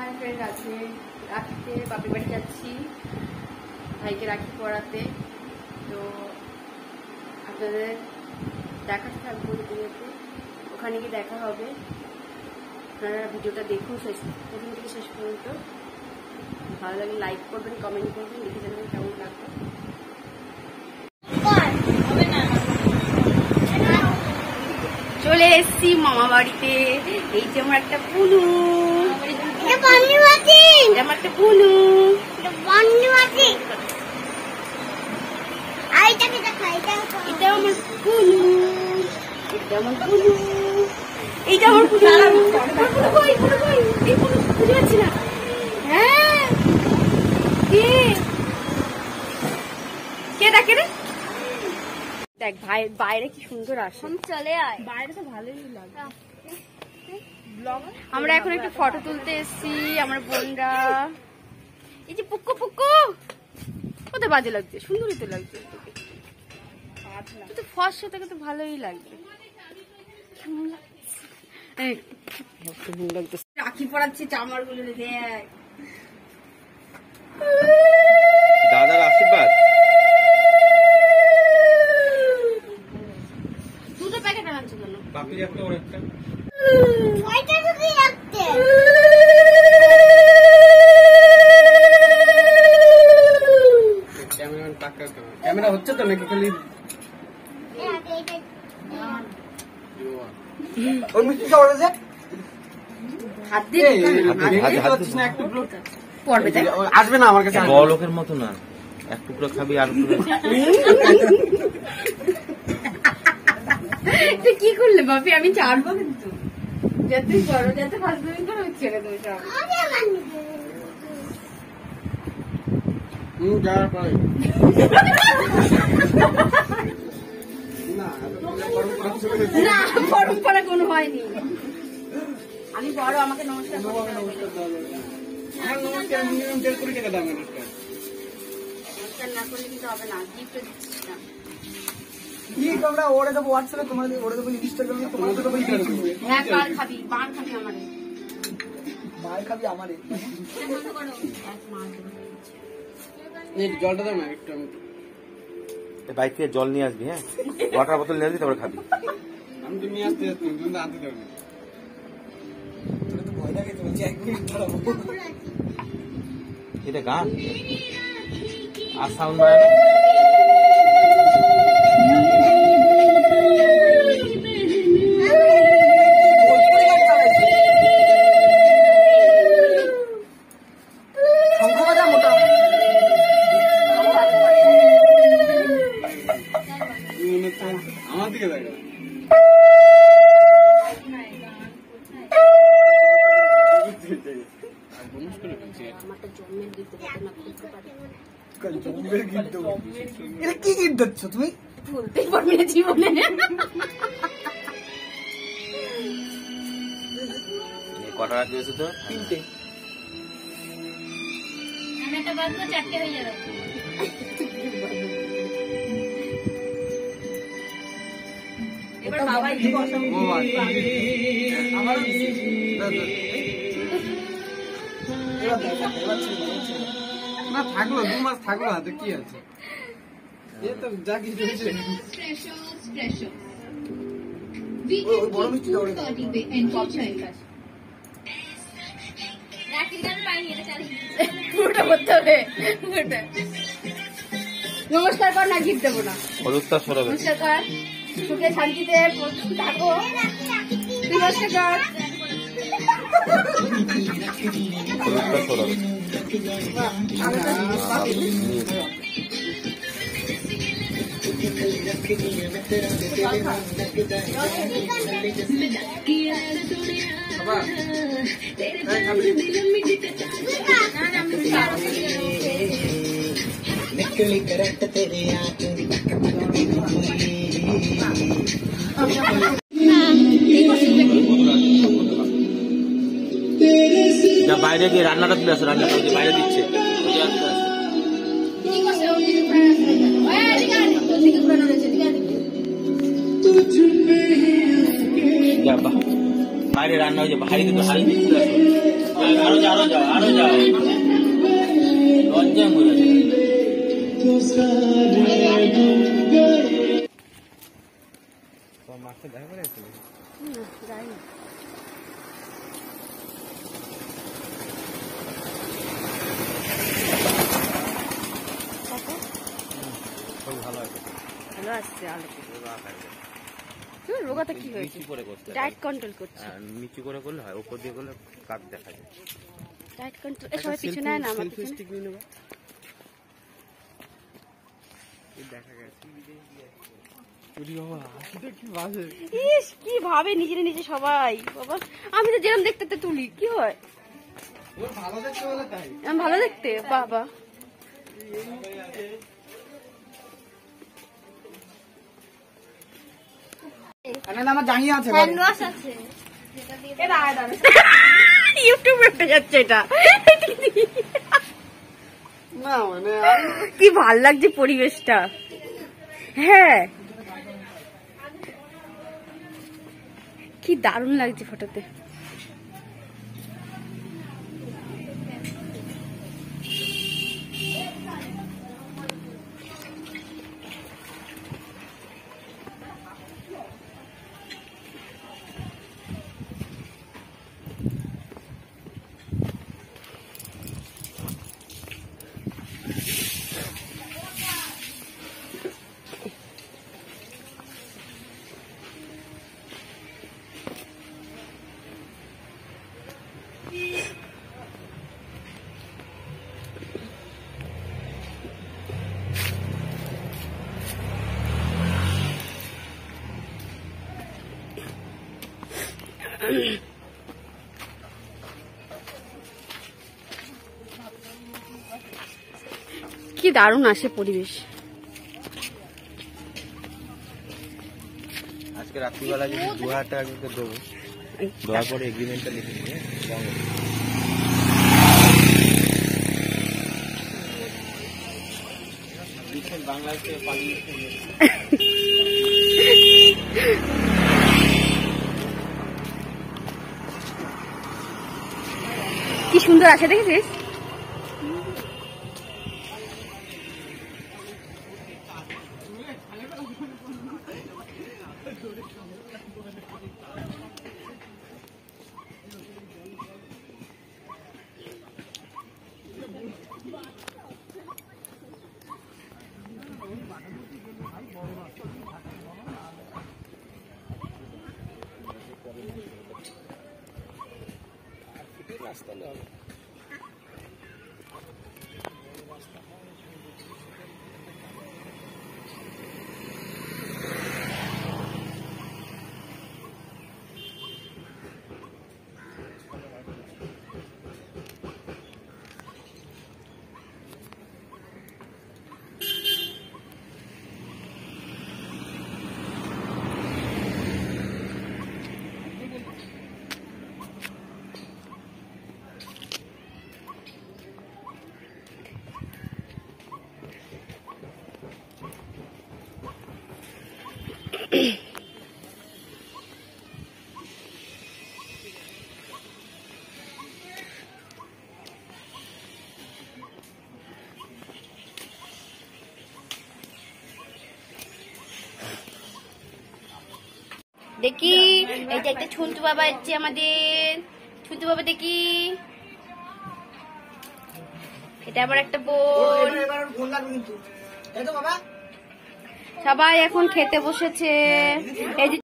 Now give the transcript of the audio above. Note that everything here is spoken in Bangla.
হাই ফ্রেন্ড, আছে রাখিতে বাপের বাড়ি যাচ্ছি ভাইকে রাখি পড়াতে। তো আপনাদের দেখাতে থাকবো ভিডিওতে, ওখানে গিয়ে দেখা হবে। আপনারা ভিডিওটা দেখুন প্রথম থেকে শেষ পর্যন্ত। ভালো লাগলে লাইক করবেন, কমেন্ট করবেন, লিখে জানাবেন কেমন লাগবে। চলে এসছি মামা বাড়িতে। এই যে আমার একটা পুনু, আমার একটা পুনু, এটা আমার পুনু, এটা আমার পুনু, এইটা আমার পুনু। এই পুনু খুঁজে পাচ্ছি না। হ্যাঁ, কে ডাকে রে? দেখ ভাই বাইরে কি সুন্দর আসে। চলে আয়, বাইরে তো ভালোই লাগে। আমরা এখন একটু ফটো তুলতে এসেছি আমার বোনরা। এই যে পুক্কু পুক্কু, কত বাজে লাগছে, সুন্দরই তো লাগছে। তো ফর্সা থেকে তো ভালোই লাগবে। রাখি পড়াচ্ছি চামার গুলো দেখ। দাদার আশীর্বাদ। দুটো প্যাকেট আনছো কেন? বাপি একটা ওর একটা। ক্যামেরা হচ্ছে তো নাকি খালি? আসবে না আমার কাছে, বড় লোকের মতো না। এক টুকরো খাবি আর কি করলে বাপি? আমি চারবো কিন্তু যতই করো, যত ফার্স্ট করে হচ্ছে না তুমি সব। না পরম্পরা কোনো হয়নি। আমি বড়, আমাকে নমস্কার নমস্কার না করলে কিন্তু হবে না। গিফট দিচ্ছি না। ওরে দেবো হোয়াটসঅ্যাপে, তোমার ওরে দেবো ইনস্টাগ্রামে, তোমার দেবো ইউটিউবে। হ্যাঁ, কাল খাবি, বান খাবি আমারে, মার খাবি আমারে। জলটা দাও না একটু। বাইক থেকে জল নিয়ে আসবি। হ্যাঁ, ওয়াটার বোতল নিয়ে আসবি, তারপরে খাবি। আমি তো নিয়ে আসতে যাচ্ছি, কিন্তু আনতে যাবো না। তোর তো ভয় লাগে, তোমার একদম খারাপ। এটা গান আর সাউন্ড হয় না। আমার দিকে দেখো। কি গিফট দিচ্ছ তুমি? বলতেই পারবি না জীবনে। কটা রাখি হয়েছে তো? 3টে। একটা বাদ 4টে হয়ে যাবে। এবার বাবা একটু বসাবো। আমার না থাকলো 2 মাস থাকলো হাতে, কি আছে? এ তো যা কিছু হয়েছে। বড় মিষ্টি দাও। পুরোটা করতে হবে। নমস্কার কর না, গিফট দেবো না। হলুদটা সরাবে। নমস্কার কর, সুখে শান্তিতে থাকো। নমস্কার কর। হলুদটা সরাবে। বাইরে গিয়ে রান্নাটা তুলে আসো, রান্নাটা বাইরে দিচ্ছে। বাইরে রান্না হয়েছে, হাড়ি দিতে হাড়ি দিতে আরো যাও লজ্জায় মরে যাচ্ছে। মাছটা দেখা করে যাইনি। ভালো আছে, ভালো আসছে আলো। রোগাটা কি হয়েছে? নিচু করে করতে ডায়েট কন্ট্রোল করছে। নিচু করে করলে হয়, উপর দিয়ে করলে কাট দেখা যায়। ডায়েট কন্ট্রোল সবাই পিছনে না আমার পিছনে দেখা গেছে। ইস কি ভাবে নিজে নিজে সবাই। বাবা আমি তো যেরকম দেখতে তুলি কি হয়? ভালো দেখতে বলে তাই আমি ভালো দেখতে বাবা। আমার জানিয়ে আছে হ্যান্ড ওয়াশ আছে ইউটিউবে উঠে যাচ্ছে এটা। না মানে কি ভাল লাগছে পরিবেশটা। হ্যাঁ কি দারুণ লাগছে ফটোতে। কি দারুণ আসে পরিবেশ। আজকে রাত্রিবেলা যদি 2000 টাকা কিন্তু দেবো, দেওয়ার পরে এগ্রিমেন্টটা লিখে নিয়ে বাংলাদেশে পালিয়ে কি সুন্দর আসে দেখেছিস? দেখি এইটা একটা ছুন্তু বাবা এসছে আমাদের। ছুন্তু বাবা দেখি, এটা আবার একটা বোন। ফোন লাগবে কিন্তু, তাই তো বাবা? সবাই এখন খেতে বসেছে। এই যে